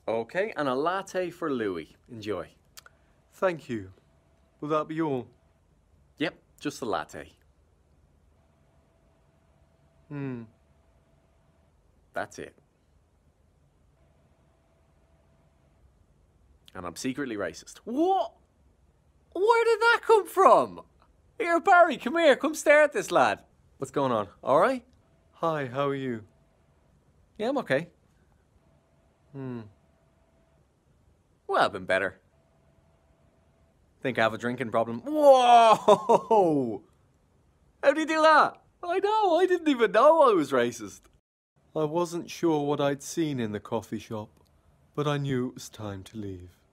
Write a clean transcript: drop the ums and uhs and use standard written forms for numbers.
Okay, and a latte for Louis. Enjoy. Thank you. Will that be all? Yep, just the latte. That's it. And I'm secretly racist. What? Where did that come from? Here, Barry, come here. Come stare at this lad. What's going on? All right? Hi, how are you? Yeah, I'm okay. Well, I've been better. Think I have a drinking problem. Whoa! How'd you do that? I know, I didn't even know I was racist. I wasn't sure what I'd seen in the coffee shop, but I knew it was time to leave.